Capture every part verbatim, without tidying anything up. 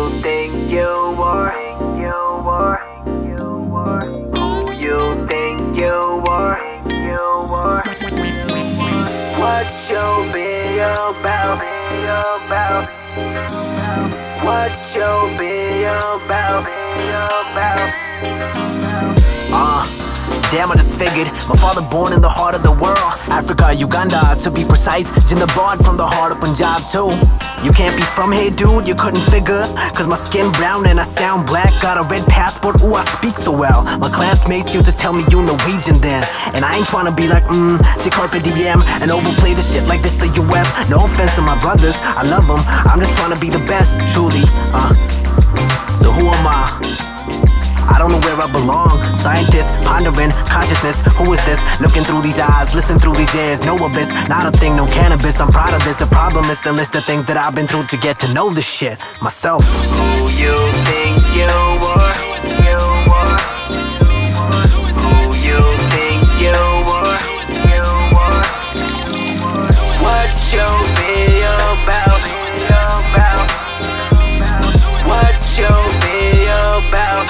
you think you are? You are, you are. Who you think you are? You are. What you be about? Be about. What you be about? Be about. Uh, damn, I just figured. My father born in the heart of the world, Africa, Uganda, to be precise. Jinnabad from the heart of Punjab too. You can't be from here, dude, you couldn't figure. Cause my skin brown and I sound black. Got a red passport, ooh, I speak so well. My classmates used to tell me you Norwegian then. And I ain't tryna be like, mmm, see carpe diem and overplay the shit like this the U S. No offense to my brothers, I love them. I'm just tryna be the best, truly. Uh, so who am I? I don't know where I belong. Scientist, pondering, consciousness. Who is this? Looking through these eyes, listen through these ears. No abyss, not a thing, no cannabis. I'm proud of this. The problem is the list of things that I've been through to get to know this shit myself. Who you think you are? You are. Who you think you are? You are. What you be about? Be about. What you be about?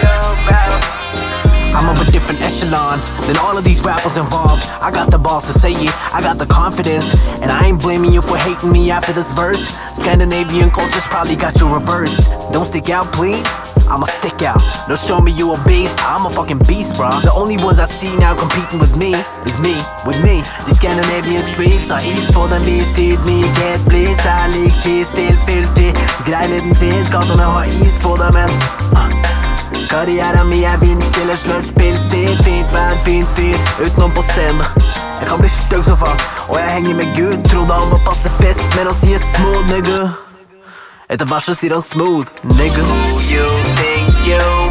I'm of a different echelon than all of these rappers involved. I got the balls to say it, I got the confidence. And I ain't blaming you for hating me after this verse. Scandinavian culture's probably got you reversed. Don't stick out, please, I'ma stick out. Don't show me you a beast, I'm a fucking beast, bro. The only ones I see now competing with me is me, with me. These Scandinavian streets har is på den vi sydmykhet blir særlig til stillfyldig. Grei liten tid, gatene har is på dem, men uh. Karrieren min er vindstille, slørt spillstil. Fint vær, fin fyr, utenom på scenen. Jeg kan bli støgg som faen, og jeg henger med Gud. Trodde han var passifist, men han sier smooth, nigga. Etter hvert så sier han smooth, nigga. Who you think you